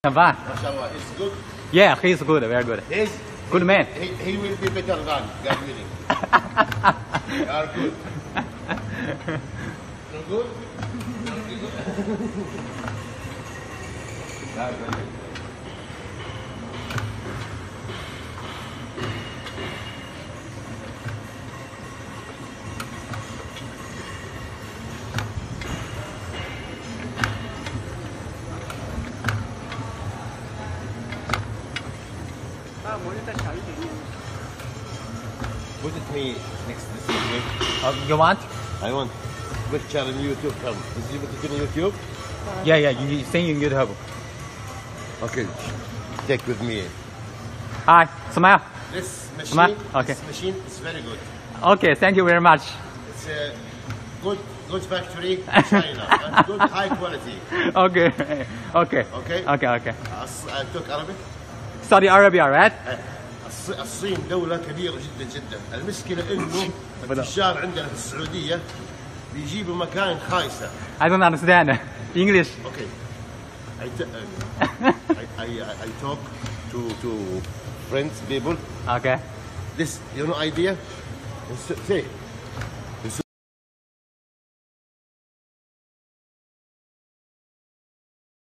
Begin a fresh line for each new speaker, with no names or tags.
Van.
MashaAllah, it's good.
Yeah, he's good, very good. Good man.
He will be better than God willing. You are good. You good? You good? Very good. Put it me next to this.
You want?
I want picture on YouTube. Come. Did you put it on YouTube?
Yeah, you sing in YouTube.
Okay. Take with me.
Hi, smile.
This machine,
Smile? Okay.
This machine is very good.
Okay, thank you very much.
It's a good factory in China and good high quality.
Okay, okay.
Okay.
Okay.
I took Arabic.
Saudi Arabia, right?
الصين دولة كبيرة جدا جدا. المشكلة إنه التجار عندنا في السعودية بيجيبوا مكان خايسة.
I don't understand English.
Okay. I talk to friends, people.
Okay.
This, you know, idea. Say,